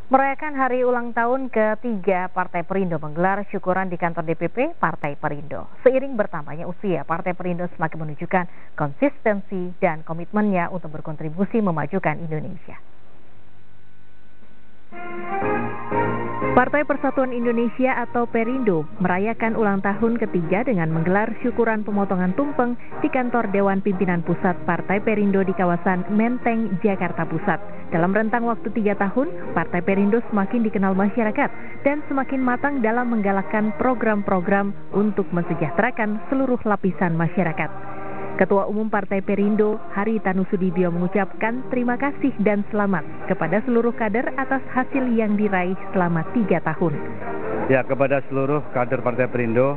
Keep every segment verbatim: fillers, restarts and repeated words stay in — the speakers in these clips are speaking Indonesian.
Merayakan hari ulang tahun ketiga Partai Perindo menggelar syukuran di kantor D P P Partai Perindo. Seiring bertambahnya usia, Partai Perindo semakin menunjukkan konsistensi dan komitmennya untuk berkontribusi memajukan Indonesia. Partai Persatuan Indonesia atau Perindo merayakan ulang tahun ketiga dengan menggelar syukuran pemotongan tumpeng di kantor Dewan Pimpinan Pusat Partai Perindo di kawasan Menteng, Jakarta Pusat. Dalam rentang waktu tiga tahun, Partai Perindo semakin dikenal masyarakat dan semakin matang dalam menggalakkan program-program untuk mensejahterakan seluruh lapisan masyarakat. Ketua Umum Partai Perindo, Haritanu Sudibyo mengucapkan terima kasih dan selamat kepada seluruh kader atas hasil yang diraih selama tiga tahun. Ya, kepada seluruh kader Partai Perindo,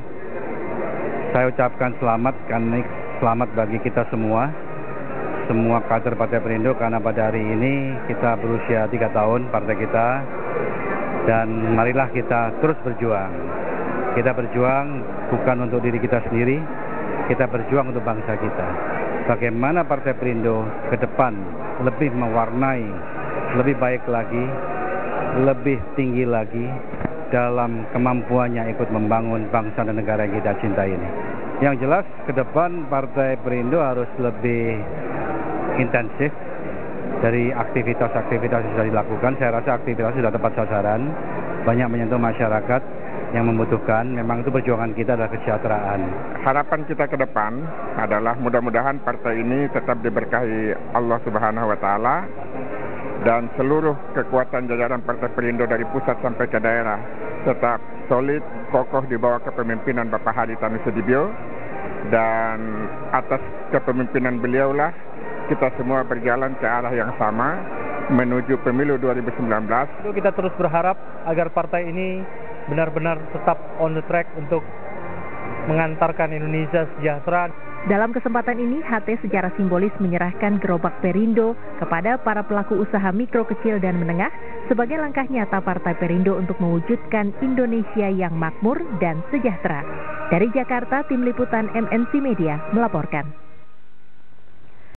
saya ucapkan selamat, karena selamat bagi kita semua, semua kader Partai Perindo, karena pada hari ini kita berusia tiga tahun partai kita, dan marilah kita terus berjuang. Kita berjuang bukan untuk diri kita sendiri, kita berjuang untuk bangsa kita. Bagaimana Partai Perindo ke depan lebih mewarnai, lebih baik lagi, lebih tinggi lagi dalam kemampuannya ikut membangun bangsa dan negara yang kita cintai ini. Yang jelas ke depan Partai Perindo harus lebih intensif dari aktivitas-aktivitas yang sudah dilakukan. Saya rasa aktivitas sudah tepat sasaran, banyak menyentuh masyarakat yang membutuhkan. Memang itu perjuangan kita adalah kesejahteraan. Harapan kita ke depan adalah mudah-mudahan partai ini tetap diberkahi Allah Subhanahu wa Ta'ala, dan seluruh kekuatan jajaran Partai Perindo dari pusat sampai ke daerah tetap solid, kokoh di bawah kepemimpinan Bapak Haritanu Sudibyo, dan atas kepemimpinan beliaulah kita semua berjalan ke arah yang sama menuju pemilu dua ribu sembilan belas. Kita terus berharap agar partai ini benar-benar tetap on the track untuk mengantarkan Indonesia sejahtera. Dalam kesempatan ini, H T secara simbolis menyerahkan gerobak Perindo kepada para pelaku usaha mikro, kecil, dan menengah sebagai langkah nyata Partai Perindo untuk mewujudkan Indonesia yang makmur dan sejahtera. Dari Jakarta, Tim Liputan M N C Media melaporkan.